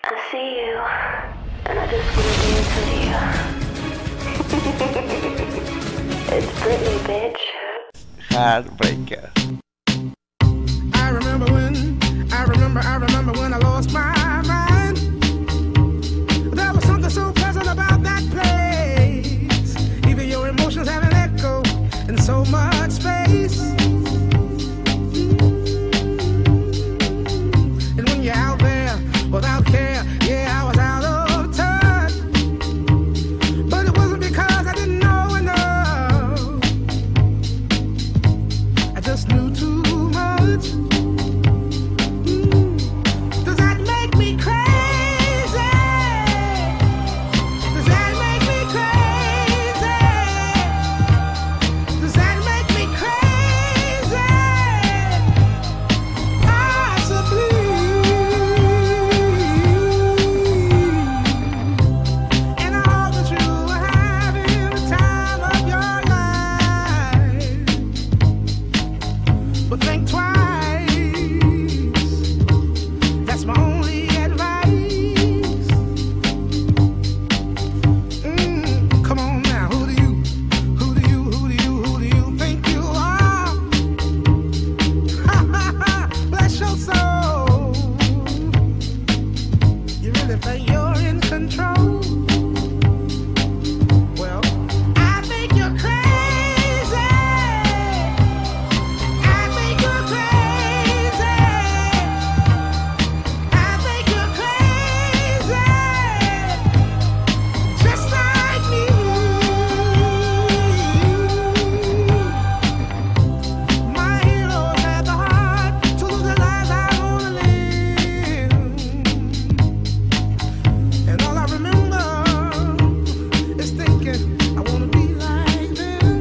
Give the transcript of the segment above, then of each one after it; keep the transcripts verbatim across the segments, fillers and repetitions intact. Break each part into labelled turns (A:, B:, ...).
A: I see you, and I just want to dance with you. It's Britney, bitch.
B: Heartbreaker.
C: I remember when, I remember, I remember when I lost my mind. There was something so pleasant about that place. Even your emotions have an echo in so much space. And when you're out there without care, yeah, I was out of touch. But it wasn't because I didn't know enough. I just knew too much. Mm. Does that make me crazy? Does that make me crazy? Does that make me crazy? Possibly. And I hope that you are having the time of your life. But think twice. That's my only advice. Mm, come on now, who do you, who do you, who do you, who do you think you are? Ha ha ha, bless your soul. You really think you're in control? Well, I think you're crazy. I think you're crazy. I think you're crazy. Just like me. My heroes had the heart to live the lives I wanna live. And all I remember is thinking I wanna be like them.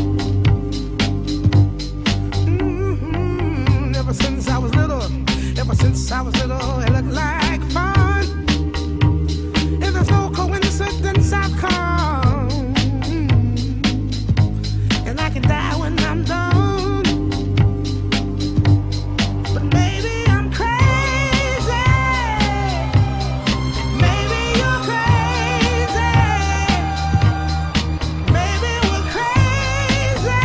C: Mhm. Ever since I was little, ever since I was little, it looked like fun. If there's no coincidence, I've come. And I can die when I'm done. But maybe I'm crazy. Maybe you're crazy. Maybe we're crazy.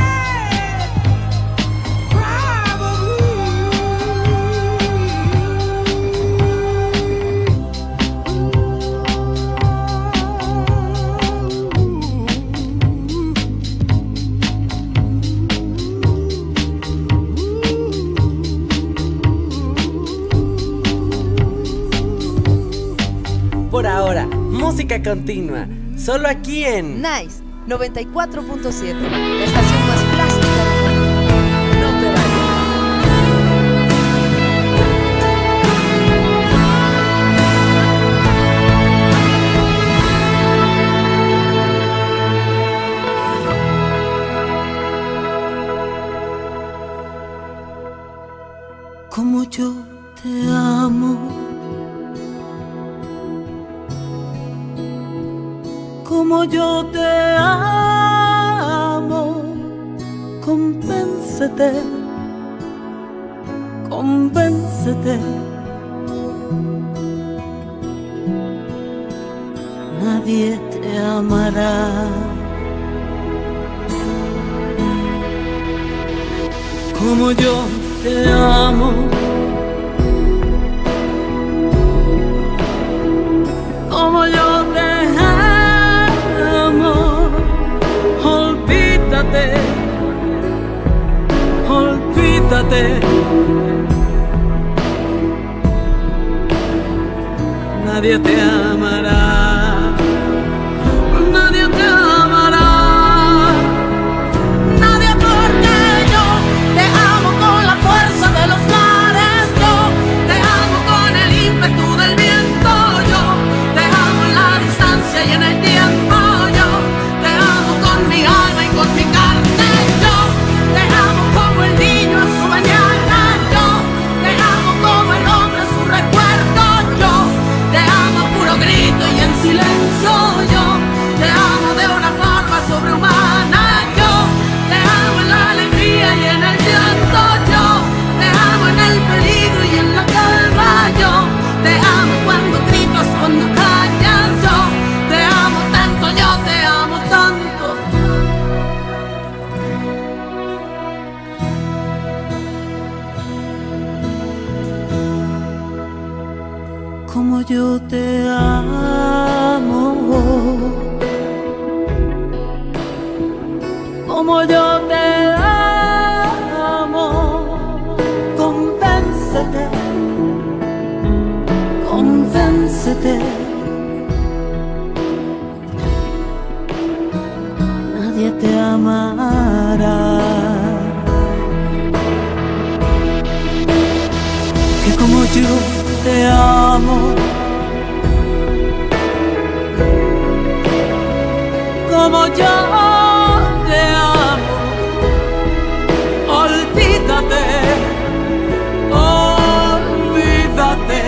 D: Por ahora, música continua, solo aquí en
E: Nice noventa y cuatro punto siete, la estación más plástica del mundo.
D: No te vayas.
F: Como yo te amo, como yo te amo, convéncete, convéncete. Nadie te amará como yo te amo, como yo te amo. Olvídate, olvídate. Nadie te amará, nadie te amará. Nadie, porque yo te amo con la fuerza de los mares. Yo te amo con el ímpetu del viento. Yo te amo en la distancia y en el tiempo. Yo te amo con mi alma y con mi carne. Yo te amo como el niño en su mañana. Yo te amo como el hombre en su recuerdo. Yo te amo a puro grito y en como yo te amo, como yo te amo. Convéncete, convéncete. Nadie te amará. Que como yo te amo, como yo te amo. Olvídate, olvídate.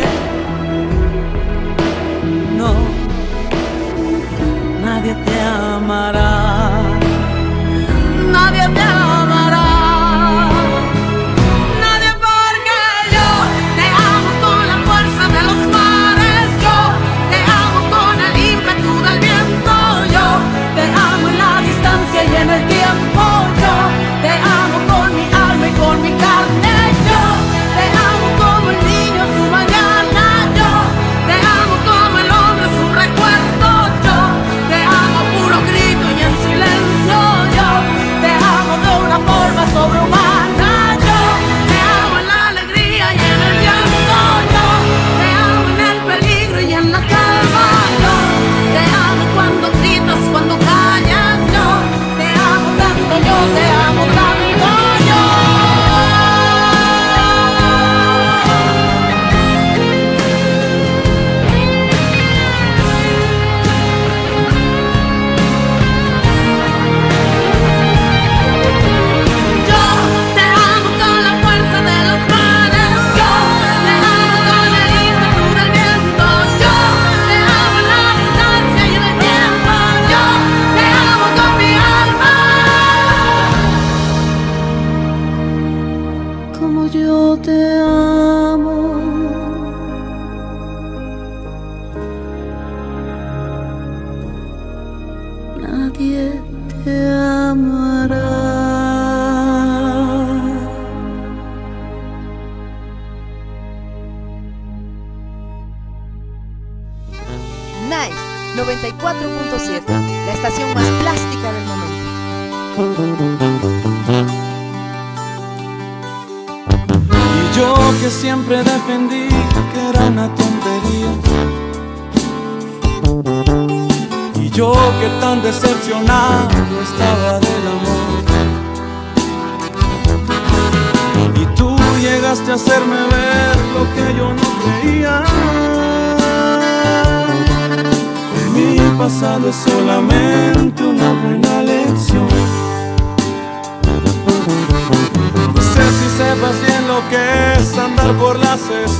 F: No, nadie te amará. Nadie te amará. Nadie, porque yo te amo con la fuerza de los mares. Yo te amo con el ímpetu del viento. Yo te amo en la distancia y en el tiempo. Yo te amo con mi alma y con mi carne. Yo te amo como el niño su mañana. Yo te amo como el hombre su recuerdo. Yo te amo a puro grito y en silencio. Yo te amo de una forma sobrehumana. Yo te amo en la alegría y en el llanto. Yo te amo en el peligro y en la calma. Yo te amo cuando gritas, cuando callas. Yo te amo tanto, yo te amo tanto. Yo Yo te amo con la fuerza de los mares. Yo te amo con el ímpetu del viento. Yo te amo en la distancia y en el tiempo. Yo te amo con mi alma, como yo te amo. Nadie te amará.
E: Nice noventa y cuatro punto siete, la estación más plástica del momento.
F: Y yo que siempre defendí que era una tontería. Y yo que tan decepcionado estaba del amor. Y tú llegaste a hacerme ver lo que yo no creía. Mi pasado es solamente una buena lección. No sé si sepas bien lo que es andar por las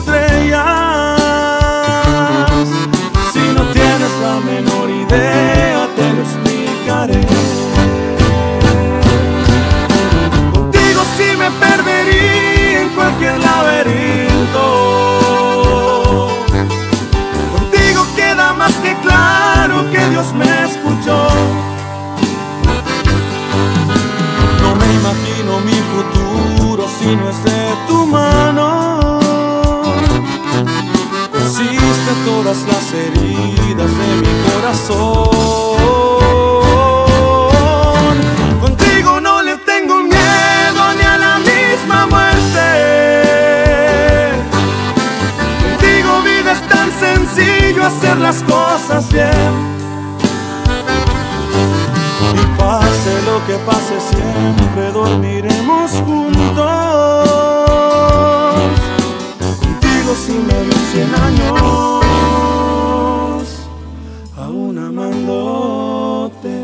F: estrellas. Si no tienes la menor idea, te lo explicaré. Contigo sí me perdería en cualquier laberinto. Contigo queda más que claro que Dios me escuchó. No me imagino mi futuro si no es de tu mano. Cosiste todas las heridas de mi corazón. Contigo no le tengo miedo ni a la misma muerte. Contigo vives tan sencillo hacer las cosas bien. Y pase lo que pase, siempre dormiremos juntos. Contigo si me doy cien años, aún amándote.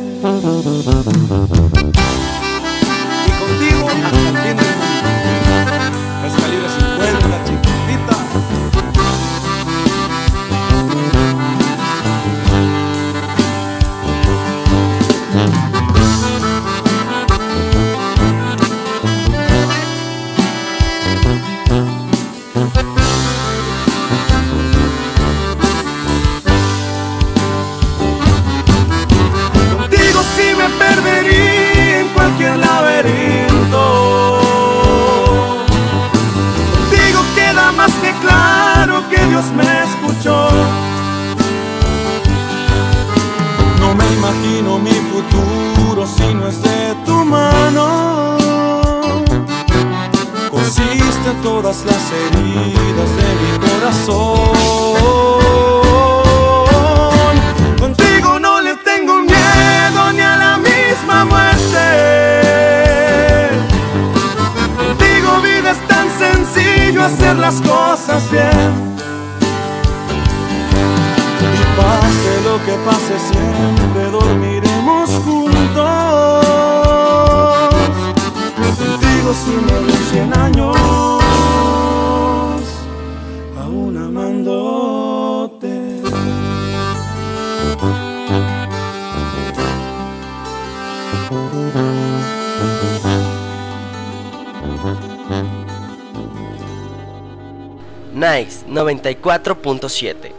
F: Y contigo hasta el fin del mundo. Es calibre cincuenta, chiquitita.
G: pasas bien. Y pase lo que pase, siempre dormiremos juntos. Contigo si me doy cien años, aún amándote.
D: Nice noventa y cuatro punto siete.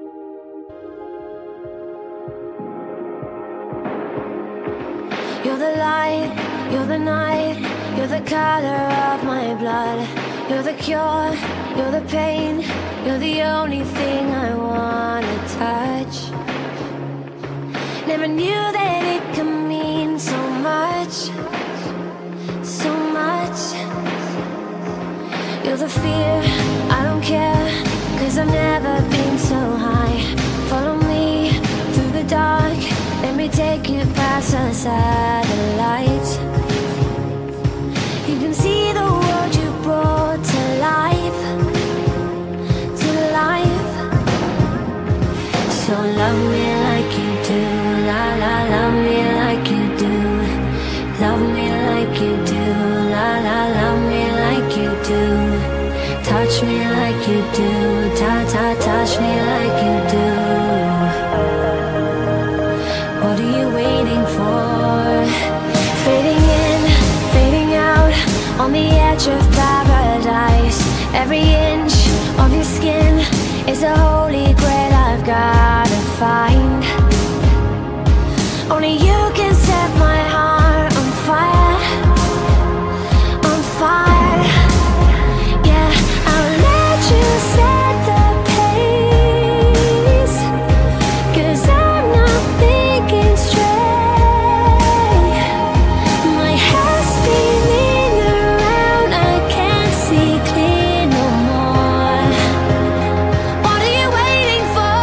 A: You're the light, you're the night, you're the color of my blood. You're the cure, you're the pain, you're the only thing I wanna touch. Never knew that it could mean so much, so much. You're the fear, I don't care, cause I've never been so high. Follow me through the dark, let me take you past the satellites. You can see the world you brought to life, to life. So love me like you do, la la, love me like you do. Love me like you do, la la, love me like you do. Touch me like you do, ta ta, touch me like you do. What are you waiting for? Fading in, fading out, on the edge of paradise. Every inch of your skin is a holy grail I've gotta find. Only you can set my heart on fire, on fire. Yeah, I'll let you set the pace, cause I'm not thinking straight. My head's spinning around, I can't see clear no more. What are you waiting for?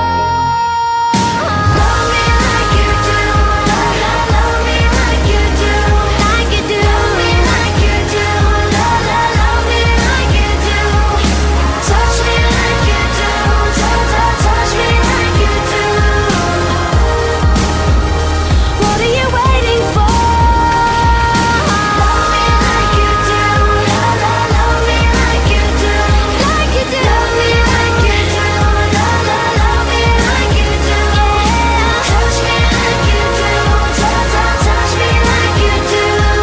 A: Love me like you do, love, love, love me like you do, like you do. Love me like you do, love, love, love me like you do. Touch me like you do, touch, touch, touch me like you do. What are you waiting for? Love me like you do, love, love, love me like you do, like you do. Love me like you do, love, love, love me like you do. Touch me like you do, touch, touch, touch me like you do.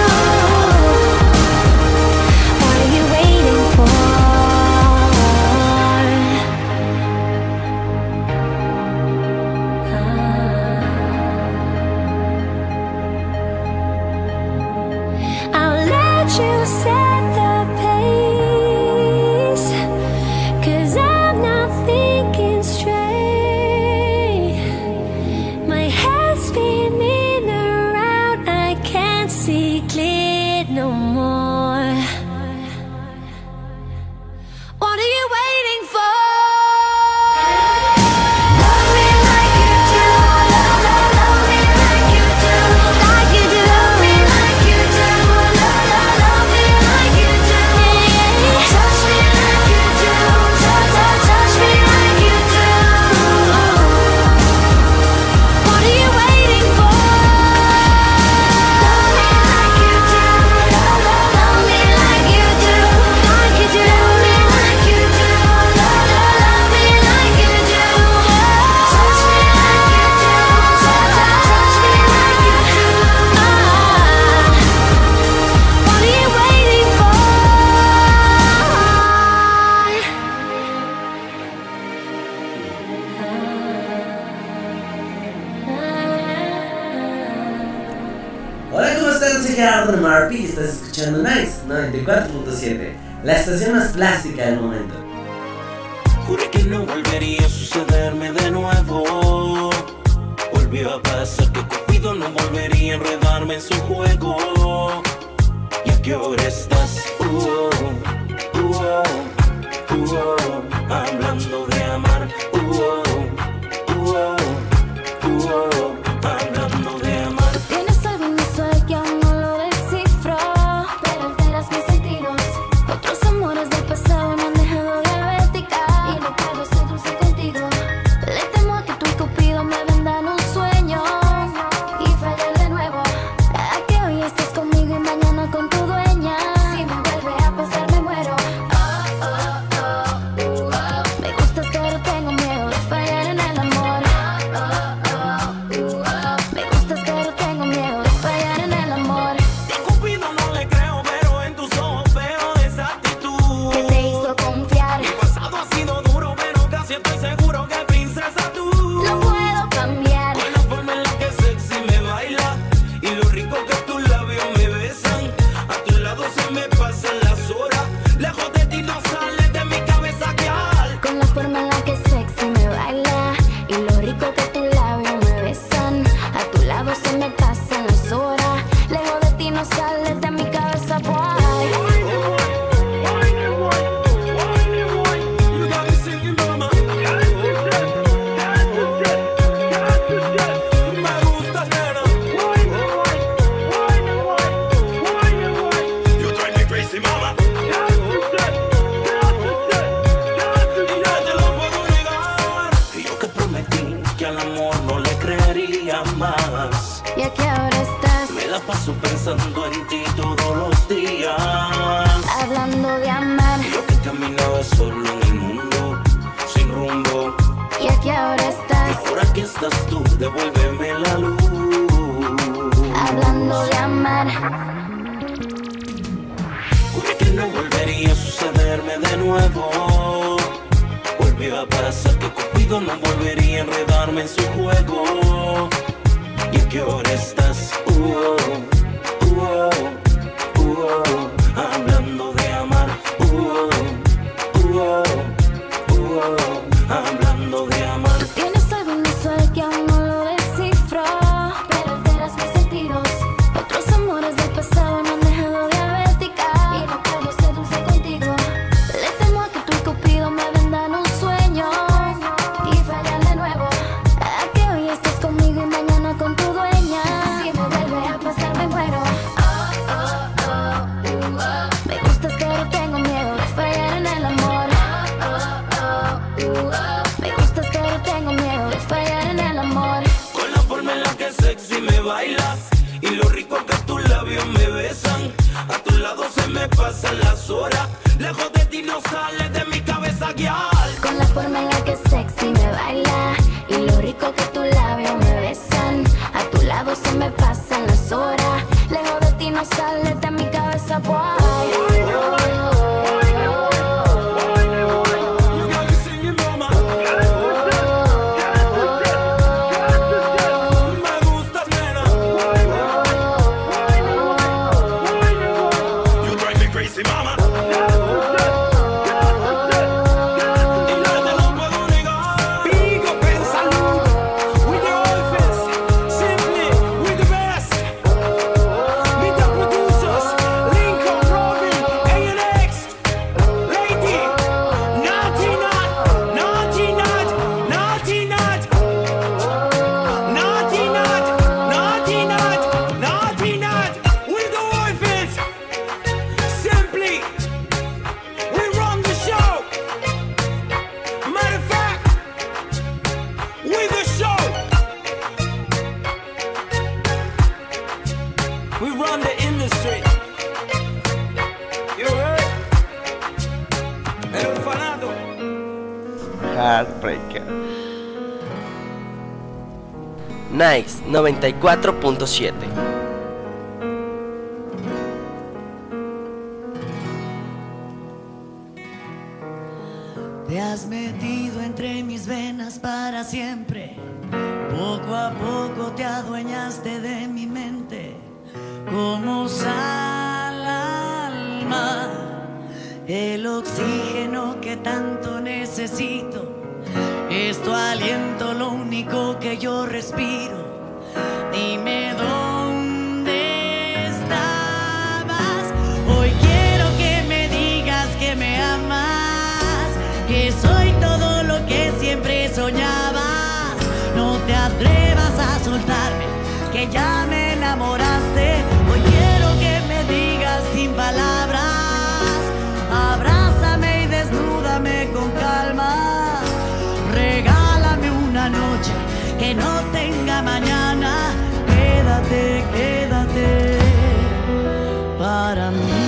A: What are you waiting for? I'll let you set the pace, cause I'm not thinking straight. My head's spinning around, I can't see clear no more. What are you waiting for? Love me like you do, love, love, love me like you do, like you do. Love me like you do, love, love, love me like you do. Touch me like you do, touch, touch, touch me like you do. What are you waiting for? Love me like you do, love, love, love me like you do, like you do. Love me like you do, love, love, love me like you do. Touch me like you do, touch, touch, touch me like you do. What are you waiting for?
D: Hola, ¿cómo están? Soy Gerardo de Marpi y estás escuchando Nice noventa y cuatro punto siete, la estación más plástica del momento.
H: Juré que no volvería a sucederme de nuevo. Volvió a pasar que Cupido no volvería a enredarme en su juego. ¿Y a qué hora estás? Uh, oh, uh, oh, uh, oh, hablando de amar. Uh, oh, uh, oh, uh, oh, hablando de amar.
A: Tienes algo inusual que aún no lo descifro, pero alteras mis sentidos. Otros amores del pasado me han dejado diabética.
H: princesa tú.
A: Lo puedo cambiar.
H: Con la forma en la que sexy me baila y lo rico que tus labios me besan. A tu lado se me pasan las horas. Lejos de ti no sales de mi cabeza, girl.
A: Con la forma en la que sexy me baila y lo rico que tus labios me besan. A tu lado se me pasan las horas. Lejos de ti no sales de mi cabeza, boy.
H: You got me singing, mama. Me gustas, nena. You drive me crazy, mama. Y no te lo puedo negar. Y yo que prometí que al amor no le creería más.
A: ¿Y a qué hora estás?
H: Me la paso pensando en ti todos los días.
A: Hablando de amar.
H: Yo que caminaba solo en el mundo, sin rumbo.
A: ¿Y a qué hora estás?
H: Ahora que estás tú, devuélveme la luz.
A: Hablando de amar.
H: Juré que no volvería a sucederme de nuevo. Volvió a pasar que Cupido no volvería a enredarme en su juego. ¿Y a qué hora estás? Uh, oh, uh, oh, uh, oh, hablando de amar. Uh, oh, uh, oh, uh, oh, hablando de amar.
A: Tú tienes algo inusual que aún no lo descifro, pero alteras mis sentidos. Otros amores del pasado me han dejado diabética y no puedo ser dulce contigo. Le temo a que tú y Cupido me vendan un sueño y fallan de nuevo. A que hoy estés conmigo y mañana con tu dueña. Si me vuelve a pasar me muero. Oh, oh, oh, uh, oh. Me gustas pero tengo miedo de fallar en el amor. Oh, oh, oh, uh, oh. Me gustas pero tengo miedo de fallar en el amor.
H: Con la forma en la que sexy me bailas y lo rico que tus labios me besan. A tu lado se me pasan las horas. Lejos de ti no sales de mi cabeza, girl.
A: Con la forma en la que sexy me baila y lo rico que tus labios me besan. A tu lado se me pasan las horas. Lejos de ti no sales de mi cabeza, boy.
H: You got me singing, mama. Me gustas, nena. You drive me crazy, mama. Y no te lo puedo negar. Big up and salute with the orphans, simply with the best. With the producers, Lincoln, Robin, A N X, Lady, Naughty Nut, Naughty Nut, Naughty Nut, Naughty Nut, Naughty Nut, Naughty Nut, with the orphans, simply, we run the show. Matter of fact, with the show, we run the industry. You heard? El orfanato.
B: Heartbreaker.
I: Nice noventa y cuatro punto siete.
F: Te has metido entre mis venas para siempre. Poco a poco te adueñaste de mi mente. Como sal al mar, el oxígeno que tanto necesito. Es tu aliento lo único que yo respiro. Dime dónde estabas. Hoy quiero que me digas que me amas, que soy todo lo que siempre soñabas. No te atrevas a soltarme, que ya me enamoraste. Hoy quiero que me digas sin palabras. Abrázame y desnúdame con calma. Regálame una noche que no tenga mañana. Quédate, quédate para mí.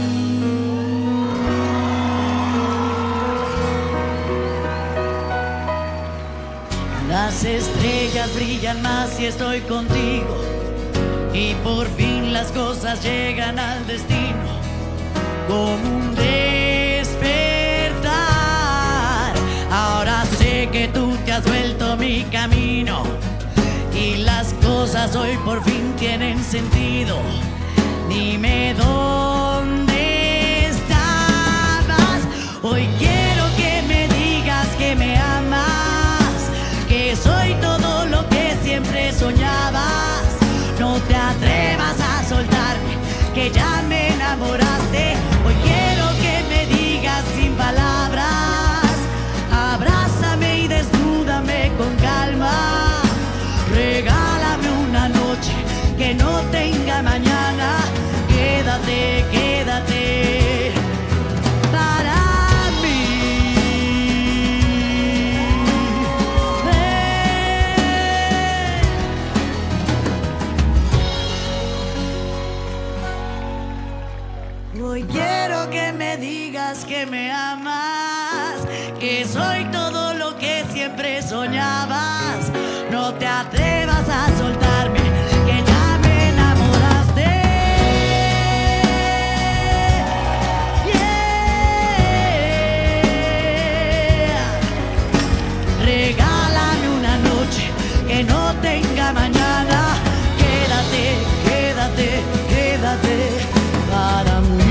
F: Las estrellas brillan más si estoy contigo, y por fin las cosas llegan al destino como un despertar. Ahora sé que tú te has vuelto mi camino y las cosas hoy por fin tienen sentido. Dime dónde estabas. Hoy quiero que me digas que me amas, que soy todo lo que siempre soñabas. No te atrevas a soltarme, que ya me enamoraste. Hoy quiero que me digas sin palabras, abrázame y desnúdame con calma. Regálame una noche que no tenga mañana. Quédate, quédate para mí. Hey. Hoy quiero que me digas que me amas, que soy todo lo que siempre soñabas. No te atrevas a soltarme, que ya me enamoraste. Yeah. Regálame una noche que no tenga mañana. Quédate, quédate, quédate para mí.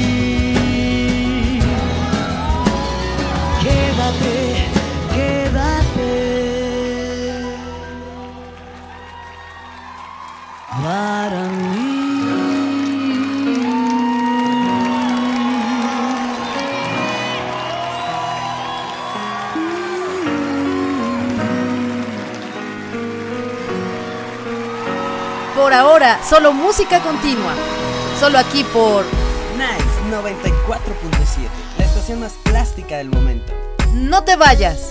F: Quédate, quédate para mí.
E: Por ahora, solo música continua. Solo aquí por
J: Nice noventa y cuatro punto siete, la estación más plástica del momento.
E: No te vayas.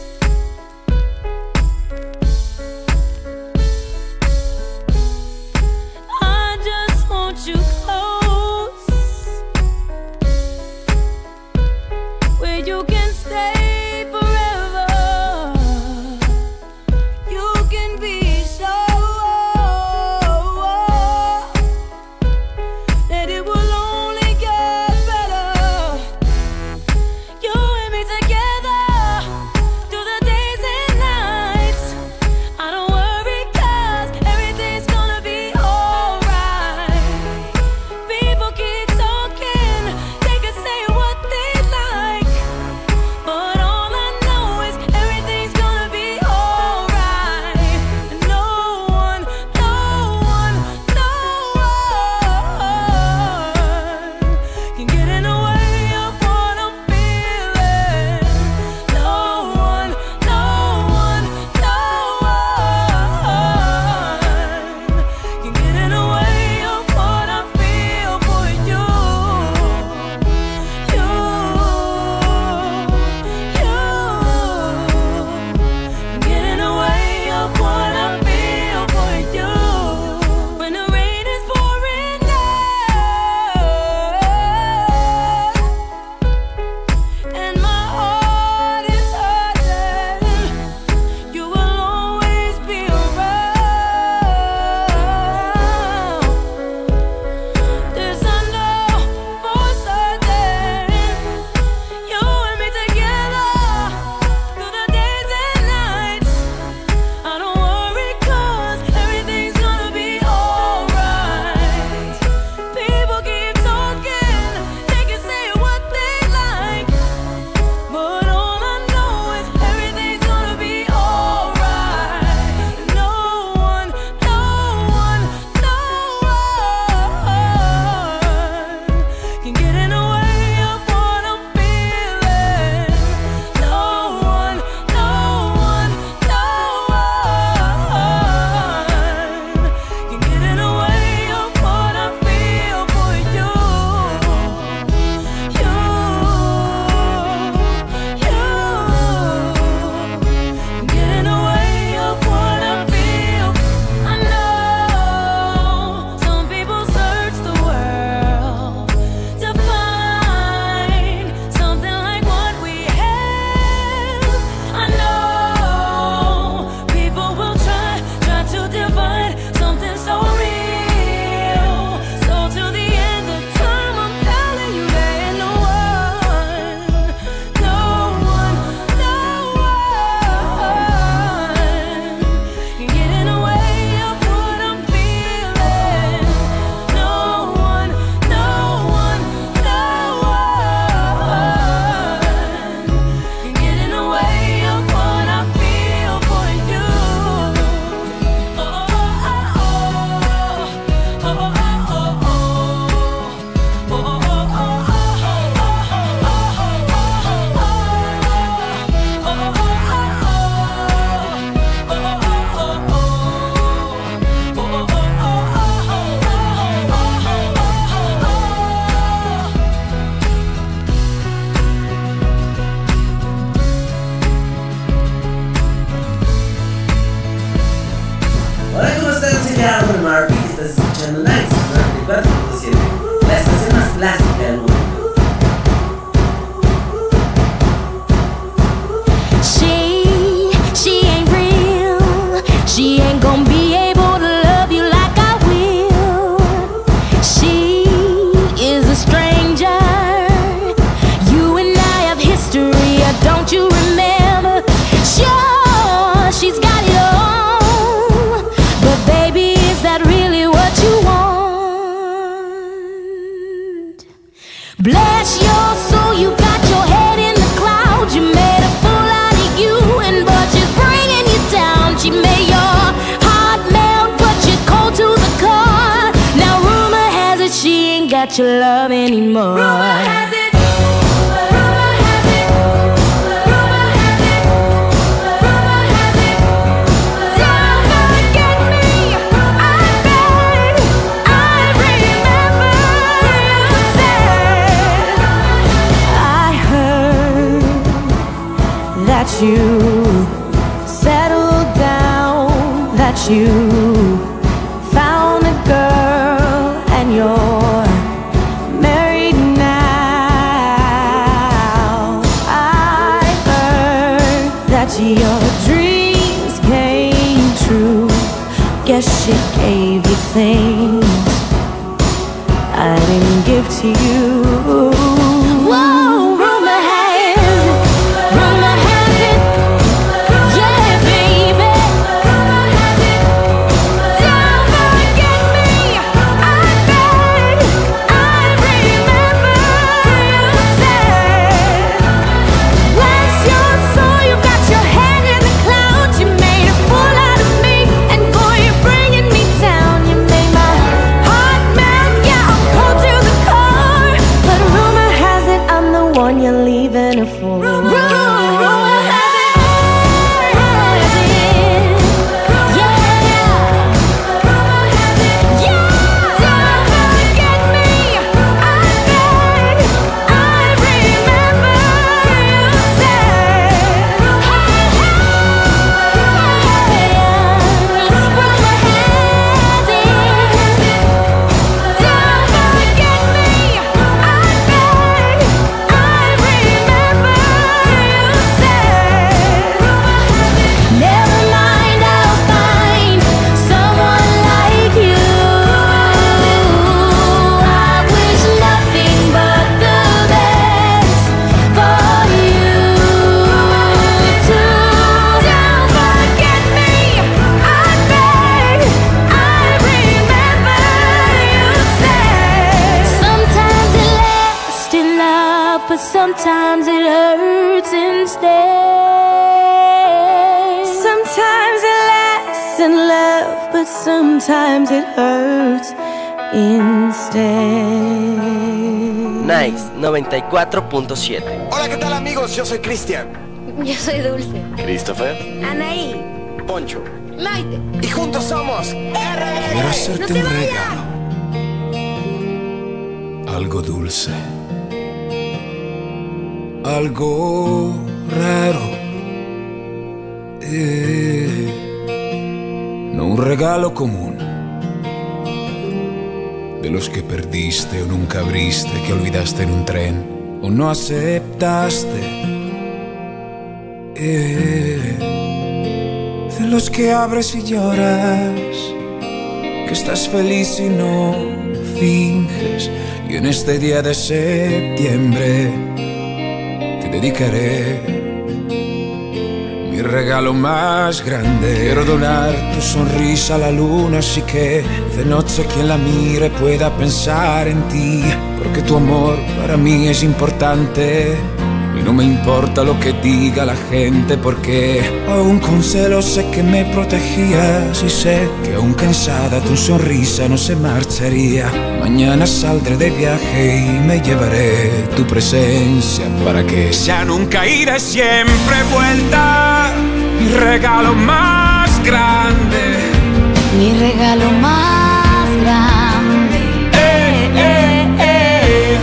K: I just want you close, where you can stay forever. You can be sure that it will only get better. You and me together, through got your love anymore. Rumor has it. That you settled down, that you found a girl and you're married now. I heard that your dreams came true. Guess she gave you things I didn't give to you. Whoa, rumor has it, rumor has it. You're leaving her for. Rumor has it, has it, yeah. Rumor has it, yeah. Don't forget me, I bet. I remember you said, hey, hey. Rumor has it, don't forget me, I bet. Never mind, I'll find someone like you. I wish nothing but the best for you too. Don't forget me, I beg. I remember you said sometimes it lasts in love, but sometimes it hurts instead. Sometimes it lasts in love, but sometimes it hurts instead.
I: Nice noventa y cuatro punto siete.
L: Hola, ¿qué tal amigos? Yo soy Cristian.
M: Yo soy Dulce.
L: Christopher.
M: Anaí.
L: Poncho.
M: Maite.
L: Y juntos somos R B D.
N: Quiero hacerte un regalo. Algo dulce. Algo raro. Eh, no un regalo común, de los que perdiste o nunca abriste, que olvidaste en un tren o no aceptaste. Eh, de los que abres y lloras, que estás feliz y no finges. Y en este día de septiembre te dedicaré mi regalo más grande. Quiero donar tu sonrisa a la luna, así que de noche quien la mire pueda pensar en ti. Porque tu amor para mí es importante y no me importa lo que diga la gente. Porque aún con celos sé que me protegías y sé que aún cansada tu sonrisa no se marcharía. Mañana saldré de viaje y me llevaré tu presencia para que sea nunca ida y siempre vuelta. Mi regalo más grande.
K: Mi regalo más grande.
N: Eh, eh, eh.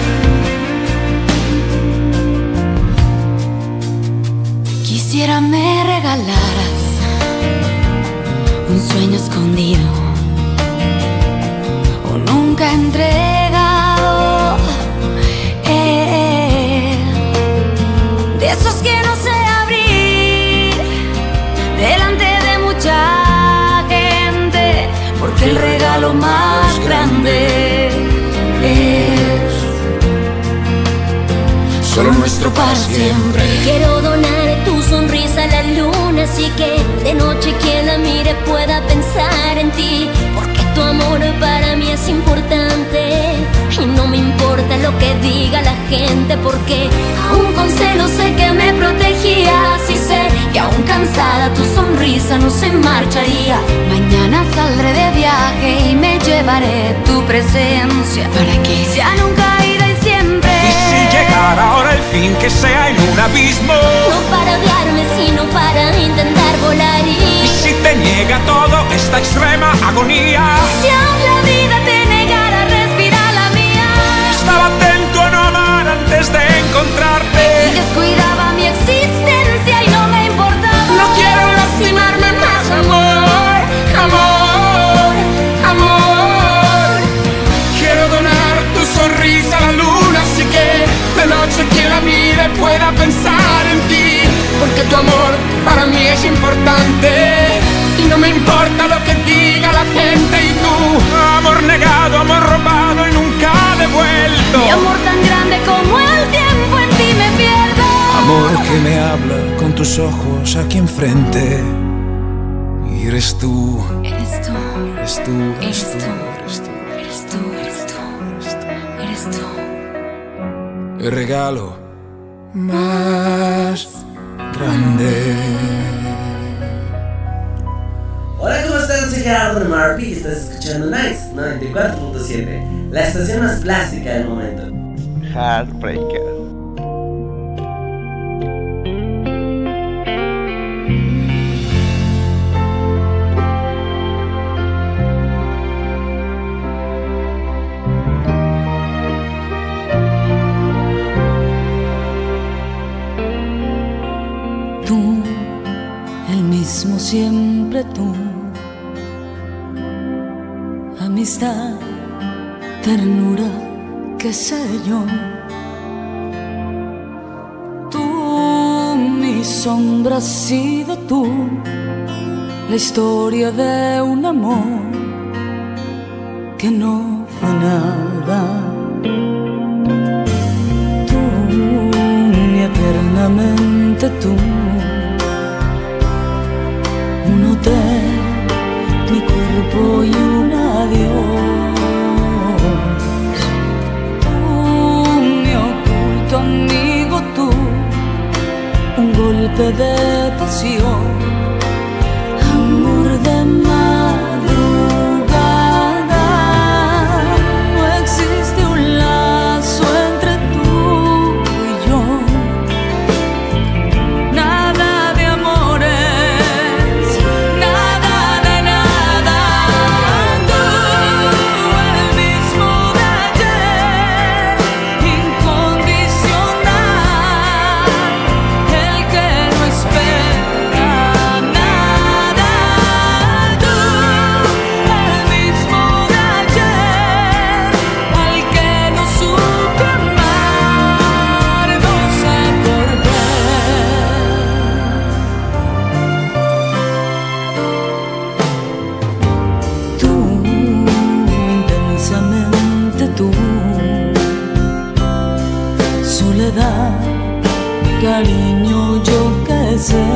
K: Quisiera me regalaras un sueño escondido o nunca entregado. Eh, de esos que no sé abrir delante de mucha gente, porque el regalo más grande es
N: solo nuestro para siempre.
M: Quiero donar tu sonrisa a la luna, así que de noche quien la mire pueda pensar en ti. Porque tu amor para mí es importante y no me importa lo que diga la gente. Porque aún con celos sé que me protegías y sé que aún cansada tu sonrisa no se marcharía.
A: Mañana saldré de viaje y me llevaré tu presencia para que sea nunca ida y siempre.
G: Y si llegara ahora el fin, que sea en un abismo,
M: no para odiarme sino para intentar volar. Y,
G: y si te niega todo esta extrema agonía,
A: si aún la vida te negara a respirar la mía,
G: estaba atento a no amar antes de encontrarte
A: y descuidaba mi existencia y no me importaba.
C: No quiero lastimarme más, amor, amor, amor. Quiero donar tu sonrisa a la luna, así que de noche quien la mire pueda pensar en ti. Porque tu amor para mí es importante y no me importa lo que diga la gente. Y tú,
G: amor negado, amor robado y nunca devuelto,
A: mi amor tan grande como el tiempo, en ti me pierdo.
N: Amor que me habla con tus ojos aquí enfrente. Y eres tú,
A: eres tú,
N: eres tú,
A: eres tú, eres tú, eres tú, eres tú, eres tú.
N: El regalo más grande.
D: Hola, ¿cómo están? Soy Gerardo de Marpi y estás escuchando Nice noventa y cuatro punto siete, la estación más plástica del momento.
B: Heartbreaker.
O: Tú, el mismo siempre tú, amistad, ternura, qué sé yo. Tú, mi sombra, has sido tú, la historia de un amor que no fue nada. Tú, mi eternamente tú, un hotel, mi cuerpo y un adiós. Tú, mi oculto amigo, tú, un golpe de pasión, amor de madrugada. No existe un lazo entre tú y yo, nada de amores, nada de nada. Tú, el mismo de ayer, incondicional, el que no espera nada. Tú, el mismo de ayer, al que no supe amar, no sé por qué. Tú, intensamente tú, soledad, cariño, yo qué sé.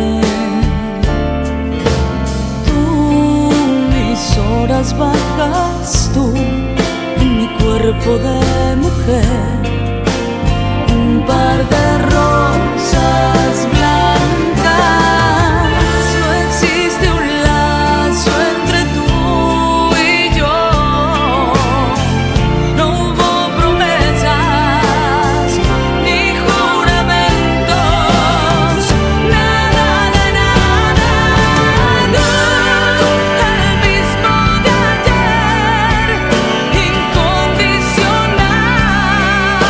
O: Tú, mis horas bajas, tú, en mi cuerpo de mujer, un par de rosas blancas. No existe un lazo entre tú y yo, no hubo promesas ni juramentos, nada de nada. Tú, el mismo de ayer, incondicional,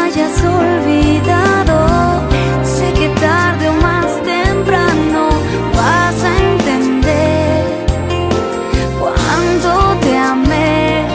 A: hayas olvidado, sé que tarde o más temprano vas a entender cuánto te amé.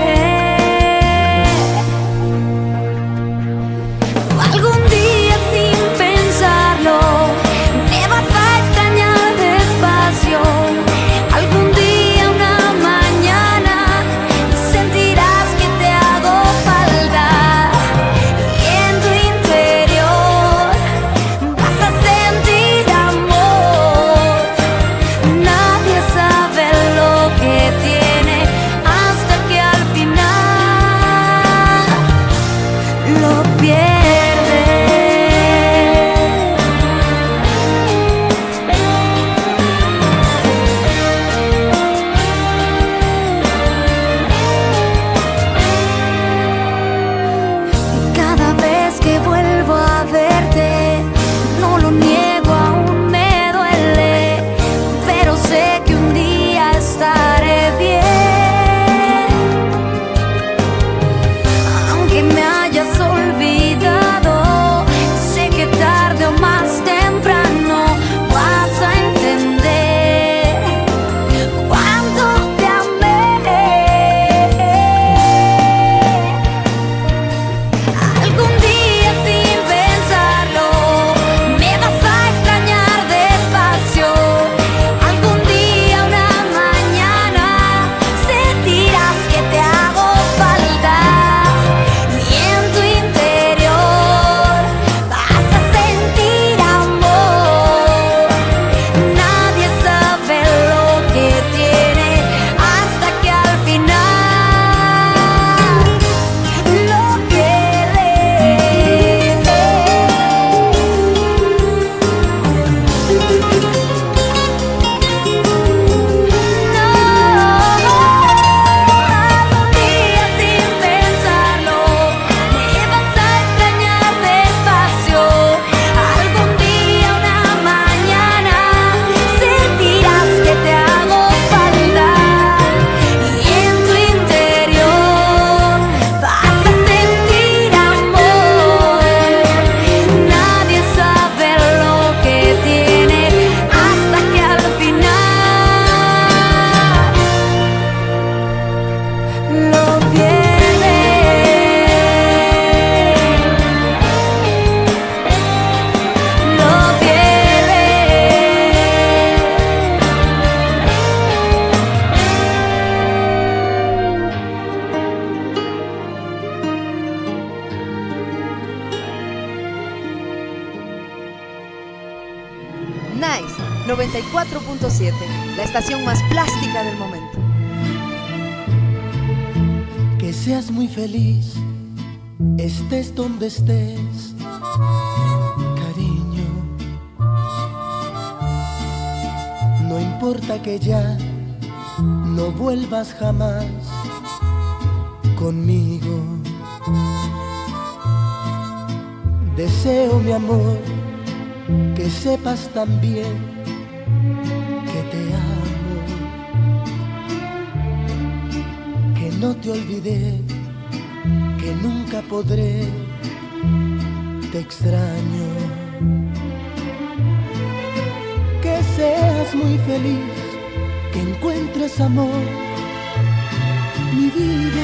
A: Algún día sin pensarlo me vas a extrañar despacio. Algún día una mañana sentirás que te hago falta, y en tu interior vas a sentir amor. Nadie sabe lo que tiene hasta que al final lo pierde. Cada vez que vuelvo a verte, no lo niego, aún me duele, pero sé que un día estaré bien. Aunque me hayas olvidado, sé que tarde o más temprano vas a entender cuánto te amé. Algún día sin pensarlo me vas a extrañar despacio. Algún día una mañana sentirás que te hago falta, y en tu interior vas a sentir amor. Nadie sabe lo que tiene hasta que al final lo pierde. No, algún día sin pensarlo me vas a extrañar despacio. Algún día una mañana sentirás que te hago falta, y en tu interior vas a sentir amor. Nadie sabe lo que tiene hasta que al final lo pierde. Lo pierde.
E: Nice noventa y cuatro punto siete, la estación más plástica del momento.
P: Que seas muy feliz, estés donde estés, cariño. No importa que ya no vuelvas jamás conmigo. Deseo, mi amor, que sepas también que te amo, que no te olvidé, que nunca podré, te extraño. Que seas muy feliz, que encuentres amor, mi vida.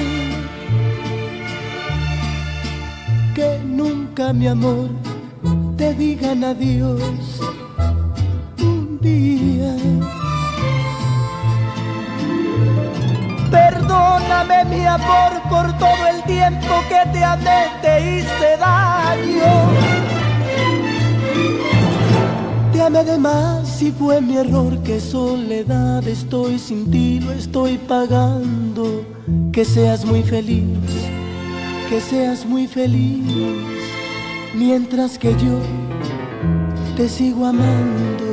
P: Que nunca, mi amor, te digan adiós un día. Perdóname, mi amor, por todo el tiempo que te amé, te hice daño. Te amé de más y fue mi error. Qué soledad estoy sin ti, lo estoy pagando. Que seas muy feliz, que seas muy feliz, mientras que yo te sigo amando.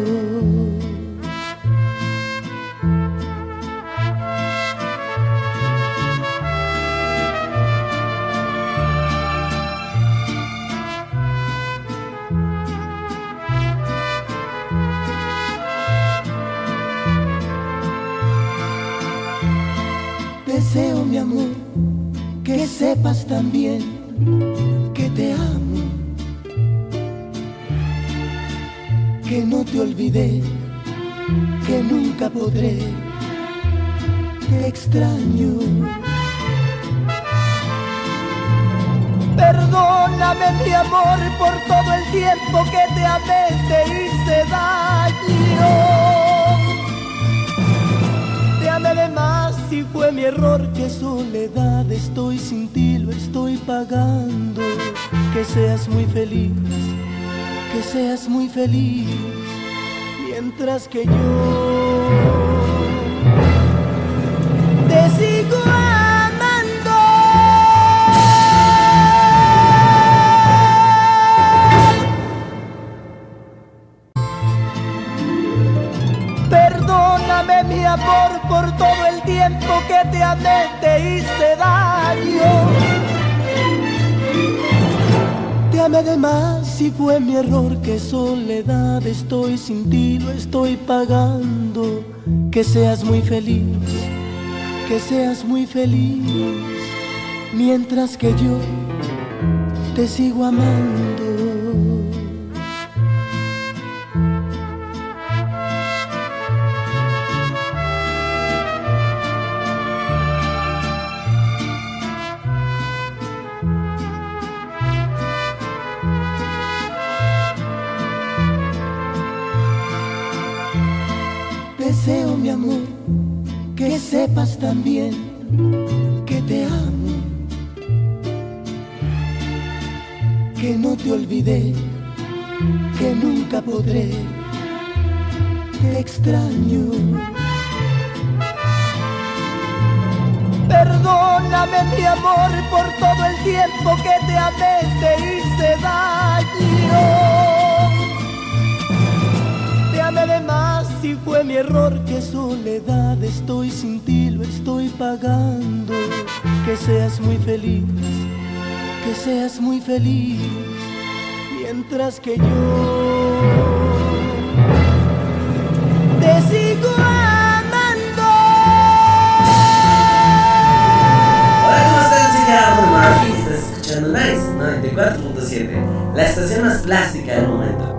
P: Deseo, mi amor, que sepas también que te amo. que no te olvidé, que nunca podré, te extraño. Perdóname mi amor por todo el tiempo que te amé, te hice daño. Te amé de más y fue mi error, que soledad estoy sin ti, lo estoy pagando. Que seas muy feliz, que seas muy feliz, mientras que yo te sigo amando. Perdóname mi amor por todo el tiempo que te amé, te hice daño. Te amé de más y fue mi error, que soledad estoy sin ti, lo estoy pagando. Que seas muy feliz, que seas muy feliz, mientras que yo te sigo amando. Deseo, mi amor, que sepas también que te amo, que no te olvidé, que nunca podré, te extraño. Perdóname mi amor por todo el tiempo que te amé, te hice daño. Te amé de más y fue mi error, que soledad estoy sin ti, lo estoy pagando. Que seas muy feliz, que seas muy feliz, mientras que yo te sigo amando.
D: Hola, ¿cómo están? Soy Gerardo Murphy y estás escuchando Nice noventa y cuatro punto siete, la estación más plástica del momento.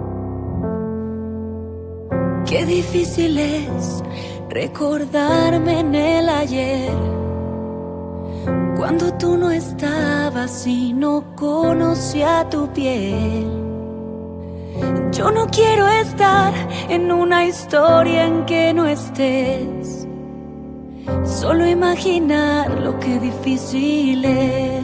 K: Qué difícil es recordarme en el ayer, cuando tú no estabas y no conocía tu piel. Yo no quiero estar en una historia en que no estés, solo imaginar lo que difícil es.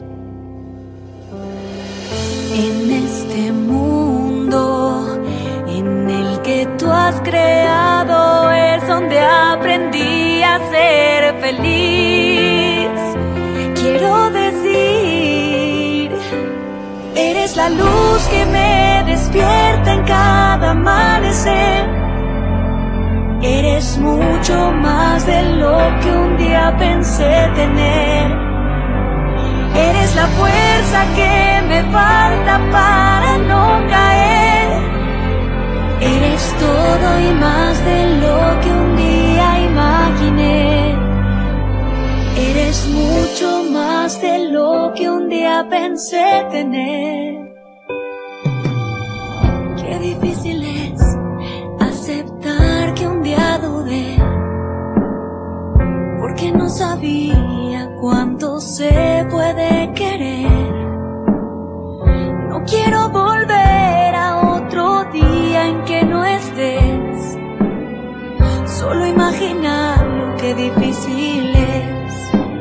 K: En este mundo en el que tú has creado es donde aprendí a ser feliz. Quiero decir, eres la luz que me despierta en cada amanecer. Eres mucho más de lo que un día pensé tener. Eres la fuerza que me falta para no caer. Eres todo y más de lo que un día imaginé. Eres mucho más de lo que un día pensé tener. Qué difícil es aceptar que un día dudé, porque no sabía cuánto se puede querer. No quiero volver a otro día en que no estés, solo imaginar lo que difícil es.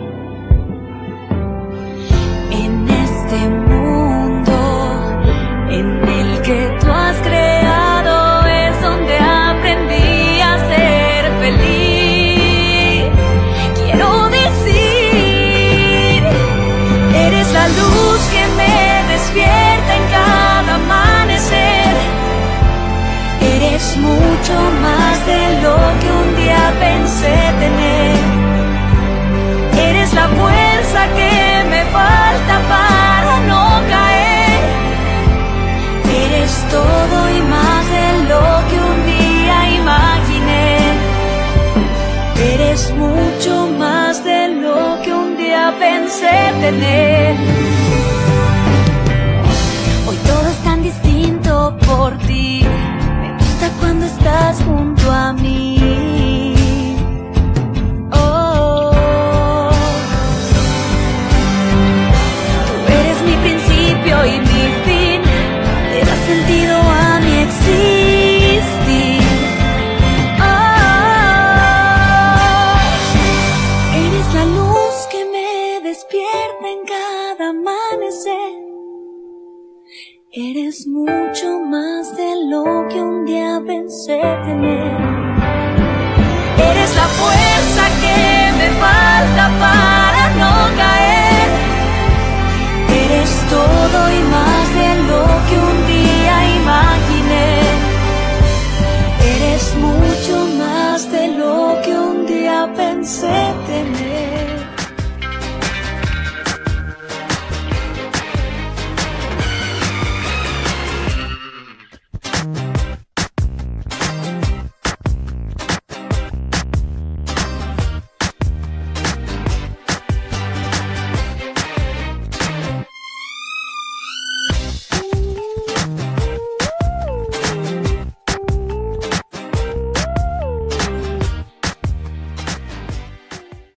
K: En este mundo en el que tú has creado es donde aprendí a ser feliz. Quiero decir, eres la luz que me despierta en cada amanecer. Eres mucho más de lo que un día pensé tener. Eres la fuerza que me falta para no caer. Eres todo y más de lo que un día imaginé. Eres mucho más de lo que un día pensé tener. Hoy todo es tan distinto por ti. Eres mucho más de lo que un día pensé tener. Eres la fuerza